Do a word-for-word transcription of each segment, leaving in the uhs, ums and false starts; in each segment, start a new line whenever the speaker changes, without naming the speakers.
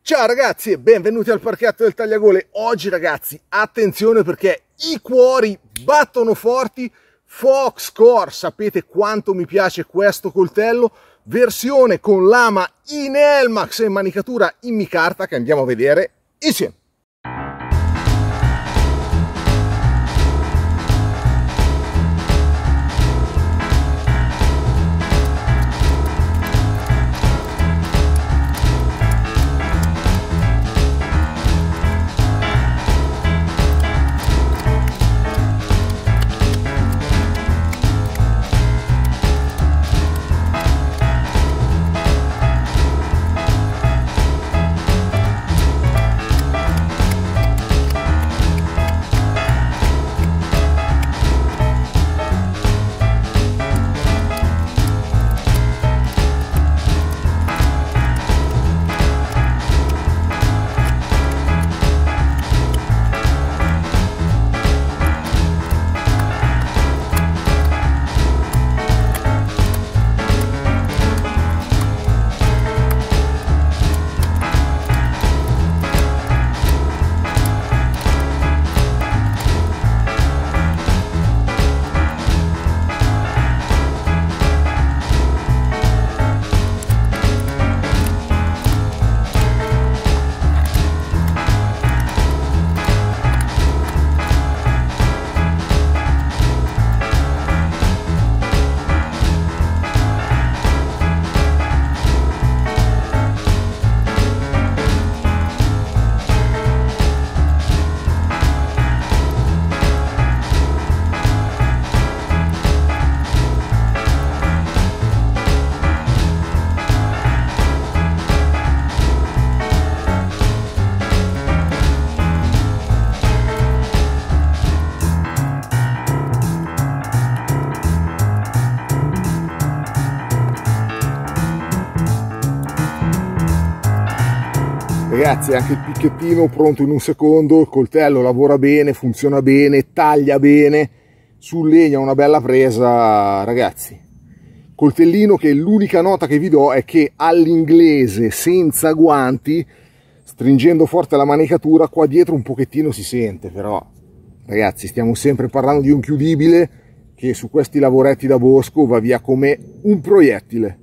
Ciao ragazzi e benvenuti al parchetto del tagliagole. Oggi ragazzi, attenzione perché i cuori battono forti. Foxcore, sapete quanto mi piace questo coltello, versione con lama in Elmax e manicatura in micarta che andiamo a vedere insieme. Ragazzi, anche il picchettino pronto in un secondo, il coltello lavora bene, funziona bene, taglia bene, sul legno ha una bella presa, ragazzi. Coltellino che l'unica nota che vi do è che all'inglese, senza guanti, stringendo forte la manicatura, qua dietro un pochettino si sente, però ragazzi stiamo sempre parlando di un chiudibile che su questi lavoretti da bosco va via come un proiettile.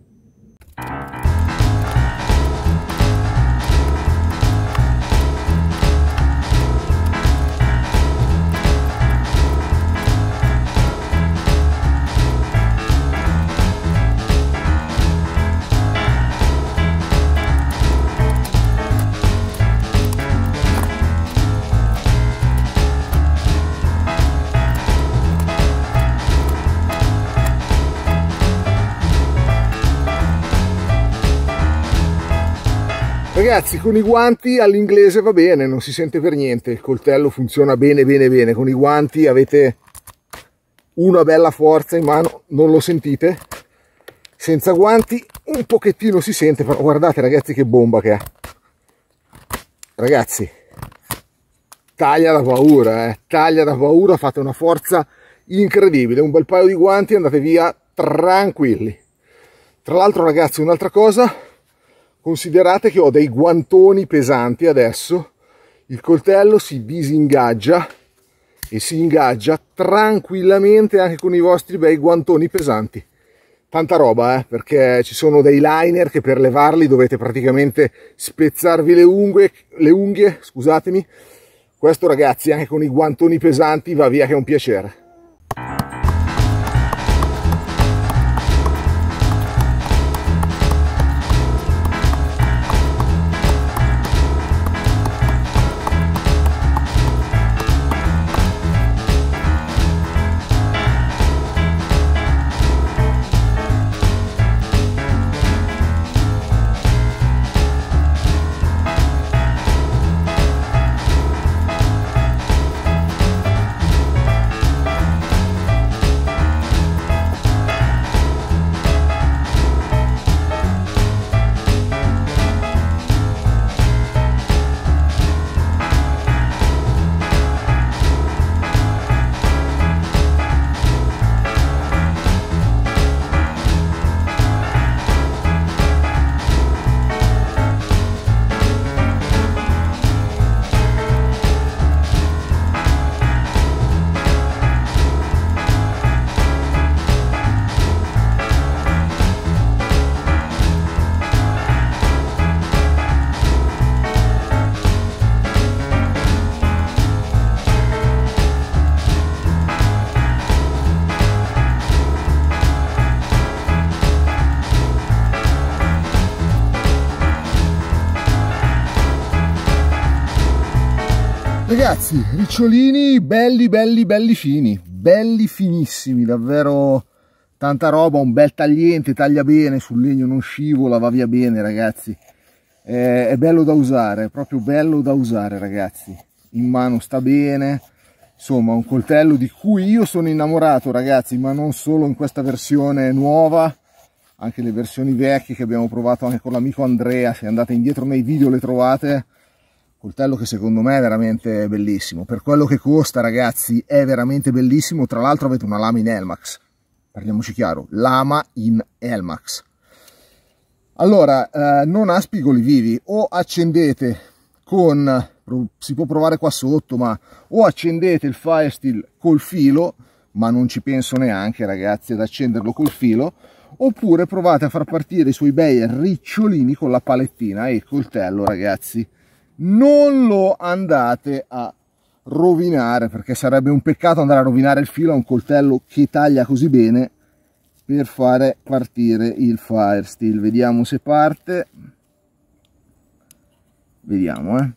Ragazzi, con i guanti all'inglese va bene, non si sente per niente, il coltello funziona bene bene bene, con i guanti avete una bella forza in mano, non lo sentite? Senza guanti un pochettino si sente, però guardate ragazzi che bomba che è. Ragazzi, taglia da paura, eh, taglia da paura, fate una forza incredibile, un bel paio di guanti e andate via tranquilli. Tra l'altro ragazzi, un'altra cosa, considerate che ho dei guantoni pesanti adesso, il coltello si disingaggia e si ingaggia tranquillamente anche con i vostri bei guantoni pesanti. Tanta roba, eh, perché ci sono dei liner che per levarli dovete praticamente spezzarvi le unghie, le unghie, scusatemi. Questo ragazzi anche con i guantoni pesanti va via che è un piacere. Ragazzi, ricciolini belli belli belli fini, belli finissimi, davvero tanta roba, un bel tagliente, taglia bene, sul legno non scivola, va via bene ragazzi, è, è bello da usare, è proprio bello da usare ragazzi, in mano sta bene, insomma un coltello di cui io sono innamorato ragazzi, ma non solo in questa versione nuova, anche le versioni vecchie che abbiamo provato anche con l'amico Andrea, se andate indietro nei video le trovate. Coltello che secondo me è veramente bellissimo, per quello che costa ragazzi è veramente bellissimo, tra l'altro avete una lama in Elmax, parliamoci chiaro, lama in Elmax. Allora, eh, non ha spigoli vivi, o accendete con, si può provare qua sotto, ma o accendete il Firesteel col filo, ma non ci penso neanche ragazzi ad accenderlo col filo, oppure provate a far partire i suoi bei ricciolini con la palettina e il coltello ragazzi. Non lo andate a rovinare, perché sarebbe un peccato andare a rovinare il filo a un coltello che taglia così bene per fare partire il Firesteel. Vediamo se parte, vediamo eh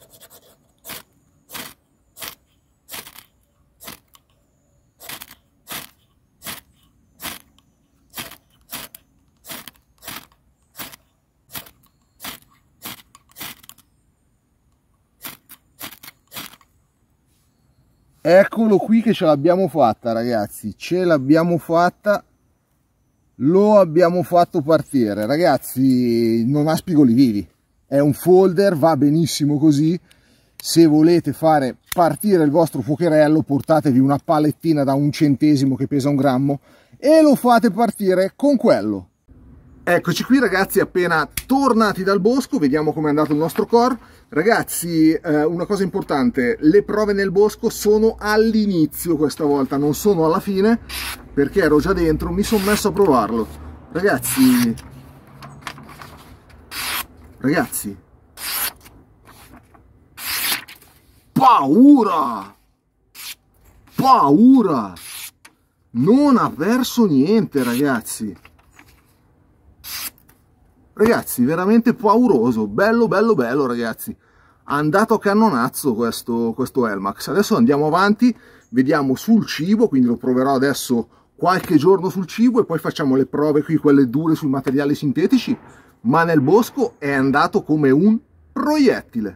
eccolo qui che ce l'abbiamo fatta ragazzi, ce l'abbiamo fatta, lo abbiamo fatto partire ragazzi, non ha spigoli vivi, è un folder, va benissimo così. Se volete fare partire il vostro fuocherello portatevi una palettina da un centesimo che pesa un grammo e lo fate partire con quello. Eccoci qui ragazzi, appena tornati dal bosco, vediamo com'è andato il nostro core. Ragazzi, eh, una cosa importante, le prove nel bosco sono all'inizio questa volta, non sono alla fine, perché ero già dentro, mi sono messo a provarlo. Ragazzi, ragazzi, paura, paura, non ha perso niente ragazzi. Ragazzi, veramente pauroso, bello bello bello ragazzi, andato a cannonazzo questo, questo Elmax. Adesso andiamo avanti, vediamo sul cibo, quindi lo proverò adesso qualche giorno sul cibo e poi facciamo le prove qui, quelle dure sui materiali sintetici, ma nel bosco è andato come un proiettile.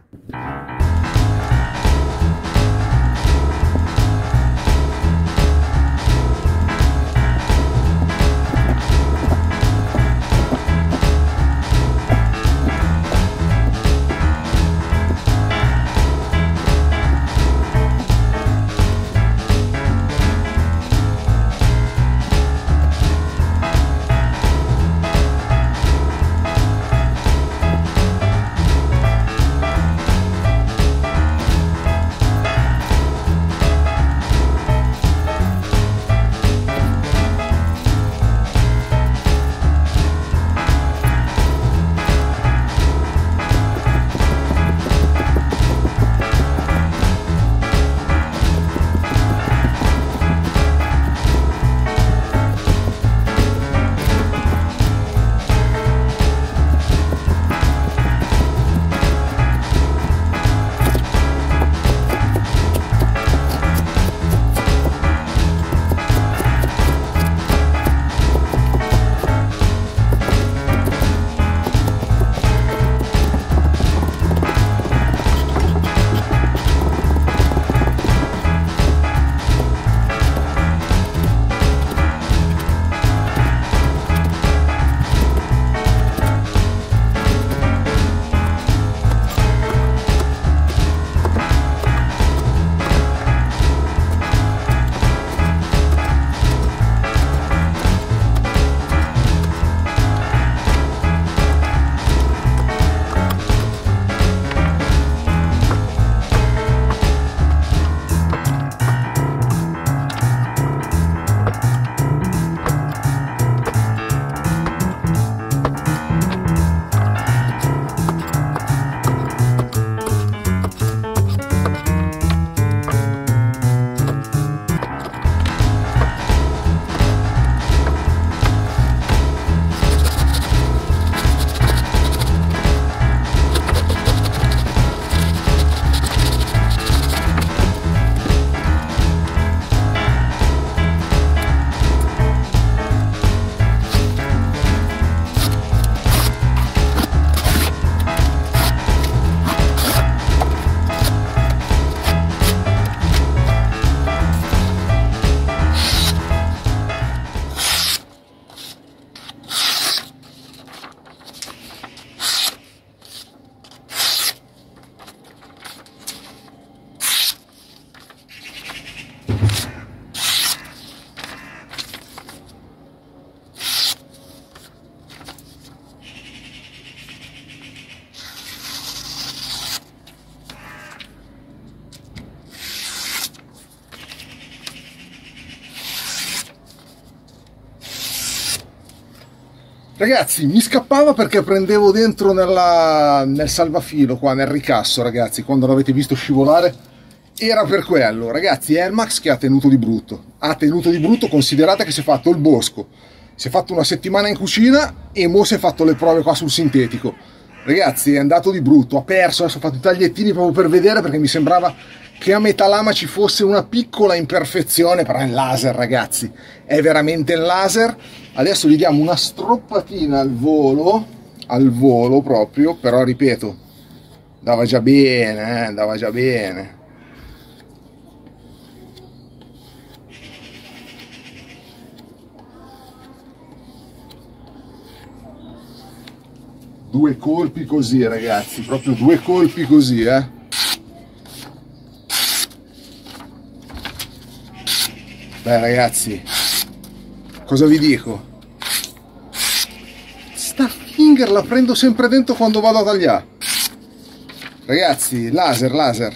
Ragazzi, mi scappava perché prendevo dentro nella, nel salvafilo qua, nel ricasso, ragazzi, quando l'avete visto scivolare, era per quello. Ragazzi, è il Max che ha tenuto di brutto. Ha tenuto di brutto, considerate che si è fatto il bosco, si è fatto una settimana in cucina e mo si è fatto le prove qua sul sintetico. Ragazzi, è andato di brutto, ha perso, adesso ho fatto i tagliettini proprio per vedere, perché mi sembrava che a metà lama ci fosse una piccola imperfezione, però è il laser, ragazzi, è veramente il laser. Adesso gli diamo una stroppatina al volo, al volo proprio, però ripeto, andava già bene, eh, andava già bene. Due colpi così, ragazzi, proprio due colpi così, eh. Beh, ragazzi, cosa vi dico? Sta finger la prendo sempre dentro quando vado a tagliare. Ragazzi, laser, laser.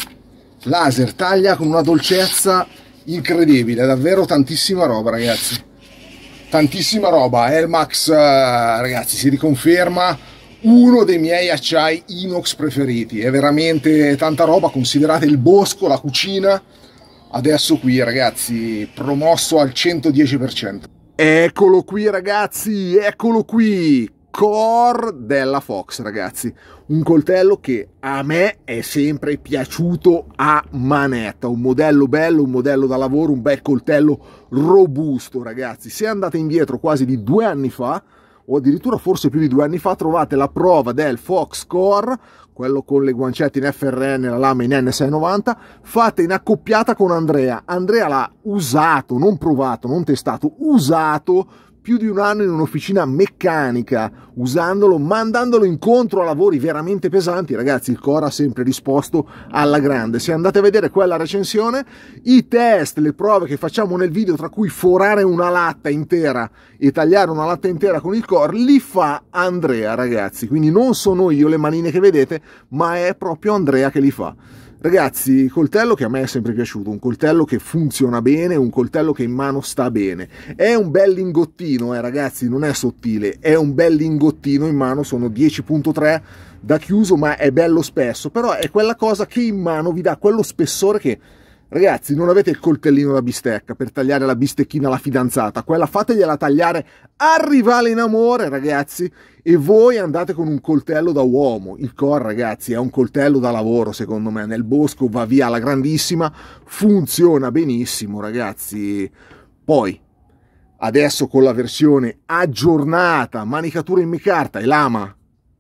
Laser taglia con una dolcezza incredibile, davvero tantissima roba, ragazzi. Tantissima roba. Air Max, ragazzi, si riconferma uno dei miei acciai inox preferiti. È veramente tanta roba, considerate il bosco, la cucina. Adesso qui, ragazzi, promosso al centodieci per cento. Eccolo qui, ragazzi, eccolo qui. Core della Fox, ragazzi. Un coltello che a me è sempre piaciuto a manetta. Un modello bello, un modello da lavoro, un bel coltello robusto, ragazzi. Se andate indietro quasi di due anni fa, o addirittura forse più di due anni fa, trovate la prova del Fox Core, quello con le guancette in F R N e la lama in N sei novanta, fatta in accoppiata con Andrea. Andrea l'ha usato, non provato, non testato, usato più di un anno in un'officina meccanica, usandolo, mandandolo incontro a lavori veramente pesanti. Ragazzi, il Core ha sempre risposto alla grande. Se andate a vedere quella recensione, i test, le prove che facciamo nel video, tra cui forare una latta intera e tagliare una latta intera con il Core, li fa Andrea, ragazzi. Quindi non sono io le manine che vedete, ma è proprio Andrea che li fa. Ragazzi, coltello che a me è sempre piaciuto, un coltello che funziona bene, un coltello che in mano sta bene. È un bel lingottino, eh ragazzi, non è sottile, è un bel lingottino in mano, sono dieci virgola tre da chiuso, ma è bello spesso, però è quella cosa che in mano vi dà quello spessore che, ragazzi, non avete il coltellino da bistecca per tagliare la bistecchina alla fidanzata, quella fategliela tagliare al rivale in amore, ragazzi, e voi andate con un coltello da uomo. Il Core, ragazzi, è un coltello da lavoro, secondo me, nel bosco va via alla grandissima, funziona benissimo, ragazzi. Poi, adesso con la versione aggiornata, manicatura in micarta e lama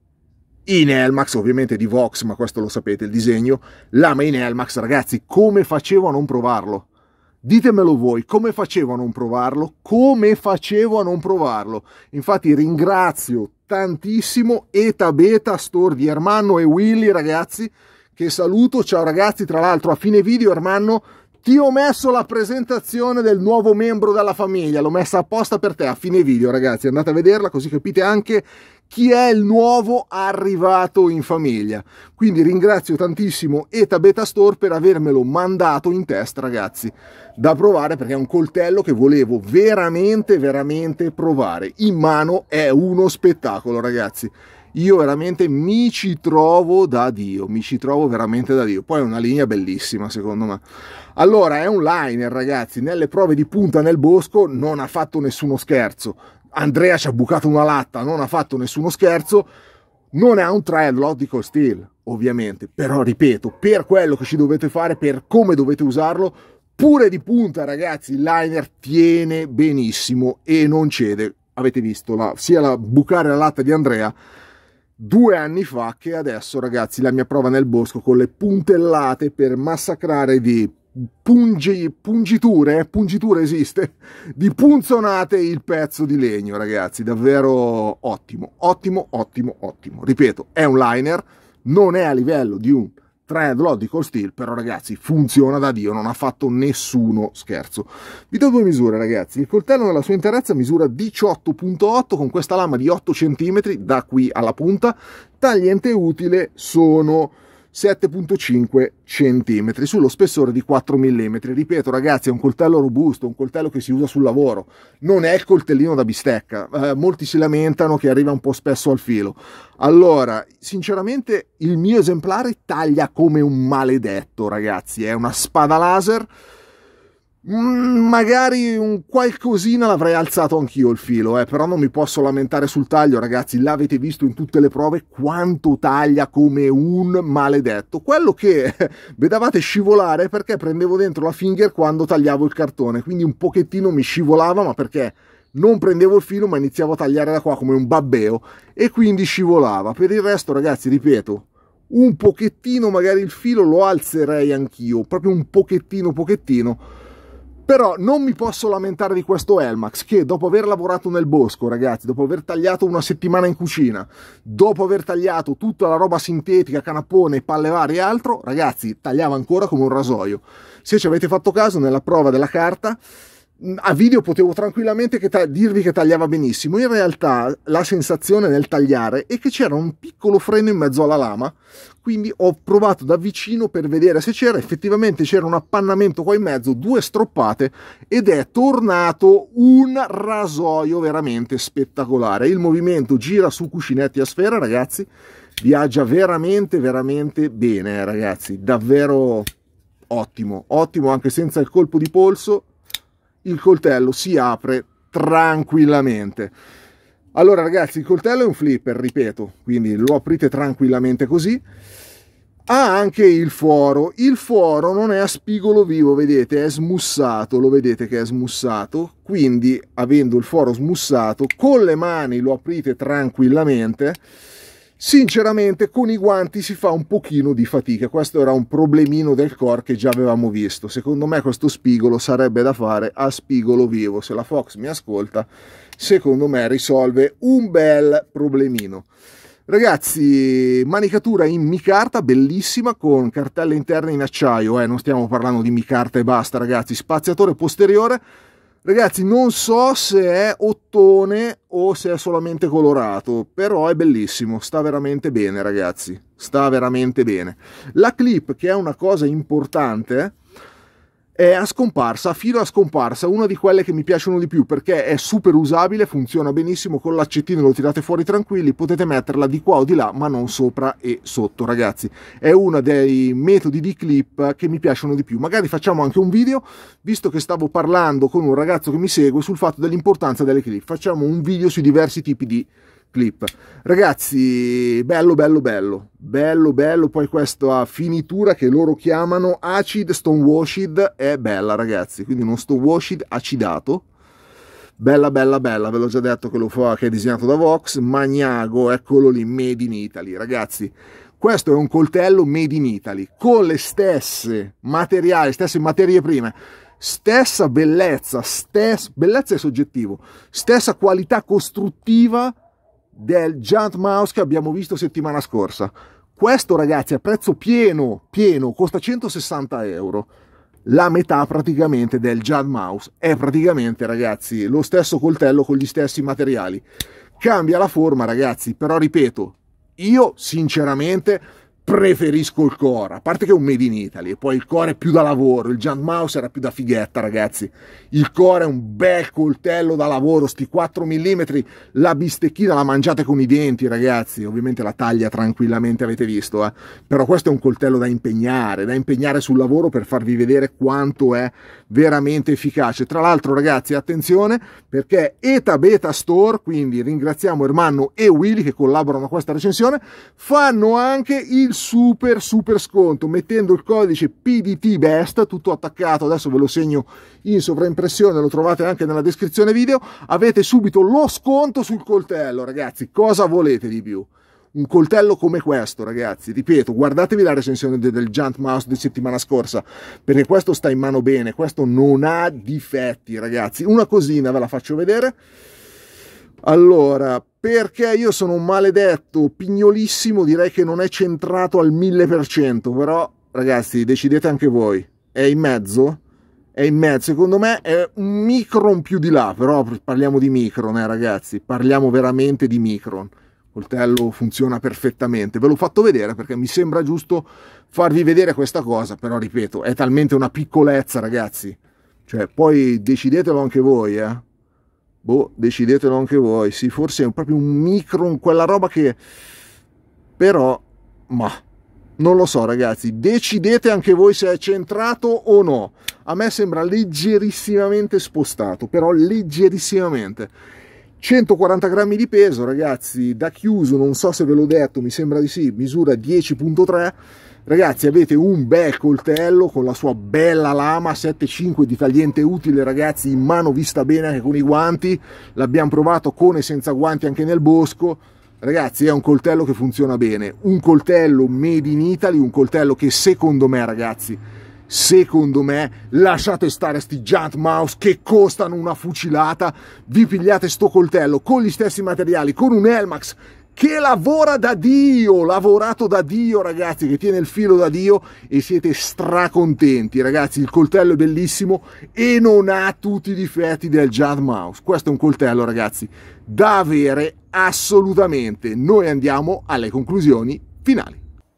in Elmax, ovviamente di Vox, ma questo lo sapete, il disegno, lama in Elmax, ragazzi, come facevo a non provarlo? Ditemelo voi, come facevo a non provarlo? Come facevo a non provarlo? Infatti ringrazio tantissimo Eta Beta Store di Ermanno e Willy, ragazzi, che saluto. Ciao ragazzi, tra l'altro a fine video, Ermanno, ti ho messo la presentazione del nuovo membro della famiglia, l'ho messa apposta per te a fine video, ragazzi, andate a vederla così capite anche chi è il nuovo arrivato in famiglia. Quindi ringrazio tantissimo Eta Beta Store per avermelo mandato in test, ragazzi, da provare, perché è un coltello che volevo veramente veramente provare. In mano è uno spettacolo, ragazzi. Io veramente mi ci trovo da Dio, mi ci trovo veramente da Dio. Poi è una linea bellissima, secondo me. Allora, è un liner, ragazzi, nelle prove di punta nel bosco non ha fatto nessuno scherzo. Andrea ci ha bucato una latta, non ha fatto nessuno scherzo. Non è un trial di Cold Steel, ovviamente, però ripeto, per quello che ci dovete fare, per come dovete usarlo, pure di punta, ragazzi, il liner tiene benissimo e non cede. Avete visto la, sia la bucare la latta di Andrea due anni fa che adesso, ragazzi, la mia prova nel bosco con le puntellate per massacrare di pungi, pungiture, pungiture esiste, di punzonate il pezzo di legno, ragazzi, davvero ottimo, ottimo, ottimo, ottimo. Ripeto, è un liner, non è a livello di un thread di Cold Steel, però ragazzi funziona da Dio, non ha fatto nessuno scherzo. Vi do due misure, ragazzi. Il coltello nella sua interezza misura diciotto virgola otto con questa lama di otto centimetri da qui alla punta. Tagliente utile sono sette virgola cinque centimetri sullo spessore di quattro millimetri. Ripeto ragazzi, è un coltello robusto, un coltello che si usa sul lavoro, non è il coltellino da bistecca. Eh, molti si lamentano che arriva un po' spesso al filo. Allora, sinceramente il mio esemplare taglia come un maledetto ragazzi, è una spada laser. Mm, magari un qualcosina l'avrei alzato anch'io il filo, eh, però non mi posso lamentare sul taglio ragazzi, l'avete visto in tutte le prove quanto taglia come un maledetto. Quello che vedevate scivolare perché prendevo dentro la finger quando tagliavo il cartone, quindi un pochettino mi scivolava, ma perché non prendevo il filo ma iniziavo a tagliare da qua come un babbeo e quindi scivolava. Per il resto ragazzi, ripeto, un pochettino magari il filo lo alzerei anch'io, proprio un pochettino pochettino. Però non mi posso lamentare di questo Elmax che dopo aver lavorato nel bosco ragazzi, dopo aver tagliato una settimana in cucina, dopo aver tagliato tutta la roba sintetica, canapone, palle varie e altro, ragazzi tagliava ancora come un rasoio. Se ci avete fatto caso nella prova della carta, a video potevo tranquillamente che dirvi che tagliava benissimo, in realtà la sensazione nel tagliare è che c'era un piccolo freno in mezzo alla lama, quindi ho provato da vicino per vedere se c'era, effettivamente c'era un appannamento qua in mezzo, due stroppate ed è tornato un rasoio veramente spettacolare. Il movimento gira su cuscinetti a sfera ragazzi, viaggia veramente veramente bene ragazzi, davvero ottimo, ottimo anche senza il colpo di polso. Il coltello si apre tranquillamente. Allora ragazzi, il coltello è un flipper, ripeto, quindi lo aprite tranquillamente così. Ha anche il foro. Il foro non è a spigolo vivo, vedete, è smussato, lo vedete che è smussato, quindi avendo il foro smussato, con le mani lo aprite tranquillamente. Sinceramente con i guanti si fa un pochino di fatica, questo era un problemino del core che già avevamo visto. Secondo me questo spigolo sarebbe da fare a spigolo vivo, se la Fox mi ascolta secondo me risolve un bel problemino. Ragazzi, manicatura in micarta bellissima con cartelle interne in acciaio, eh, non stiamo parlando di micarta e basta ragazzi. Spaziatore posteriore. Ragazzi, non so se è ottone o se è solamente colorato, però è bellissimo, sta veramente bene ragazzi, sta veramente bene. La clip, che è una cosa importante, è a scomparsa, a filo a scomparsa, una di quelle che mi piacciono di più perché è super usabile, funziona benissimo, con l'accettino lo tirate fuori tranquilli, potete metterla di qua o di là ma non sopra e sotto ragazzi. È uno dei metodi di clip che mi piacciono di più. Magari facciamo anche un video, visto che stavo parlando con un ragazzo che mi segue sul fatto dell'importanza delle clip, facciamo un video sui diversi tipi di clip. Ragazzi, bello bello bello bello bello. Poi questa finitura che loro chiamano acid stone washed è bella ragazzi, quindi uno stone washed acidato, bella bella bella. Ve l'ho già detto che lo fa, che è disegnato da Vox. Magnago, eccolo lì, made in Italy ragazzi. Questo è un coltello made in Italy con le stesse materiali, stesse materie prime, stessa bellezza, stessa bellezza è soggettivo, stessa qualità costruttiva del Giant Mouse che abbiamo visto settimana scorsa. Questo ragazzi a prezzo pieno pieno costa centosessanta euro, la metà praticamente del Giant Mouse. È praticamente ragazzi lo stesso coltello con gli stessi materiali, cambia la forma ragazzi, però ripeto, io sinceramente preferisco il core, a parte che è un made in Italy e poi il core è più da lavoro, il Giant Mouse era più da fighetta ragazzi. Il core è un bel coltello da lavoro, sti quattro millimetri, la bistecchina la mangiate con i denti ragazzi, ovviamente la taglia tranquillamente, avete visto, eh? Però questo è un coltello da impegnare, da impegnare sul lavoro per farvi vedere quanto è veramente efficace. Tra l'altro ragazzi attenzione perché Eta Beta Store, quindi ringraziamo Ermanno e Willy che collaborano a questa recensione, fanno anche il super super sconto mettendo il codice P D T Best tutto attaccato, adesso ve lo segno in sovraimpressione, lo trovate anche nella descrizione video, avete subito lo sconto sul coltello ragazzi. Cosa volete di più? Un coltello come questo ragazzi, ripeto, guardatevi la recensione del Giant Mouse di settimana scorsa perché questo sta in mano bene, questo non ha difetti ragazzi. Una cosina ve la faccio vedere. Allora, perché io sono un maledetto pignolissimo, direi che non è centrato al mille per cento, però ragazzi decidete anche voi. È in mezzo? È in mezzo, secondo me è un micron più di là, però parliamo di micron eh ragazzi, parliamo veramente di micron. coltello funziona perfettamente. Ve l'ho fatto vedere perché mi sembra giusto farvi vedere questa cosa, però ripeto, è talmente una piccolezza, ragazzi, cioè poi decidetelo anche voi, eh boh, decidetelo anche voi. Sì, forse è proprio un micro, quella roba che però, ma non lo so, ragazzi, decidete anche voi se è centrato o no. A me sembra leggerissimamente spostato, però leggerissimamente. centoquaranta grammi di peso, ragazzi, da chiuso, non so se ve l'ho detto, mi sembra di sì, misura dieci virgola tre. Ragazzi, avete un bel coltello con la sua bella lama sette cinque di tagliente utile, ragazzi, in mano vista bene anche con i guanti. L'abbiamo provato con e senza guanti anche nel bosco. Ragazzi, è un coltello che funziona bene, un coltello made in Italy, un coltello che secondo me, ragazzi, secondo me, lasciate stare sti Giant Mouse che costano una fucilata, vi pigliate sto coltello con gli stessi materiali, con un Elmax che lavora da Dio, lavorato da Dio, ragazzi, che tiene il filo da Dio, e siete stracontenti, ragazzi. Il coltello è bellissimo e non ha tutti i difetti del Giant Mouse. Questo è un coltello, ragazzi, da avere assolutamente. Noi andiamo alle conclusioni finali.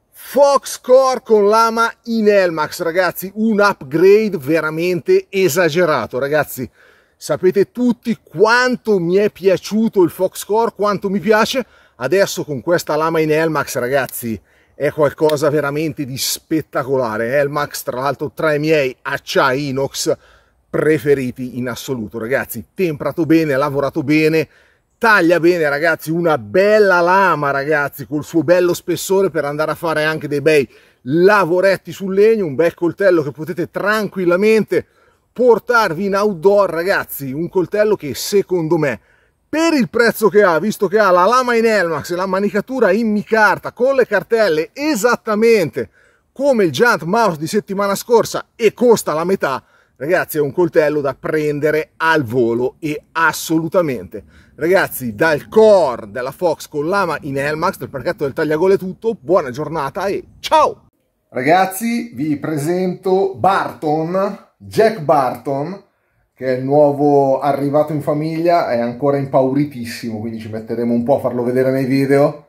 Foxcore con lama in Elmax, ragazzi, un upgrade veramente esagerato, ragazzi. Sapete tutti quanto mi è piaciuto il Foxcore, quanto mi piace. Adesso con questa lama in Elmax, ragazzi, è qualcosa veramente di spettacolare. Elmax, tra l'altro, tra i miei acciai inox preferiti in assoluto, ragazzi. Temprato bene, lavorato bene, taglia bene, ragazzi, una bella lama, ragazzi, col suo bello spessore per andare a fare anche dei bei lavoretti sul legno, un bel coltello che potete tranquillamente portarvi in outdoor, ragazzi. Un coltello che secondo me, per il prezzo che ha, visto che ha la lama in Elmax e la manicatura in micarta con le cartelle esattamente come il Giant Mouse di settimana scorsa e costa la metà, ragazzi, è un coltello da prendere al volo e assolutamente. Ragazzi, dal core della Fox con lama in Elmax, del pacchetto del tagliagole è tutto, buona giornata e ciao! Ragazzi, vi presento Barton, Jack Barton, che è il nuovo arrivato in famiglia, è ancora impauritissimo, quindi ci metteremo un po' a farlo vedere nei video,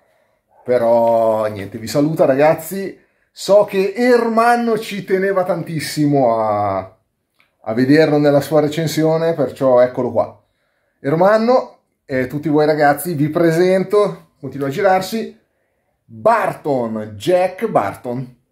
però niente, vi saluta, ragazzi. So che Ermanno ci teneva tantissimo a, a vederlo nella sua recensione, perciò eccolo qua. Ermanno e tutti voi, ragazzi, vi presento, continua a girarsi, Barton, Jack Barton.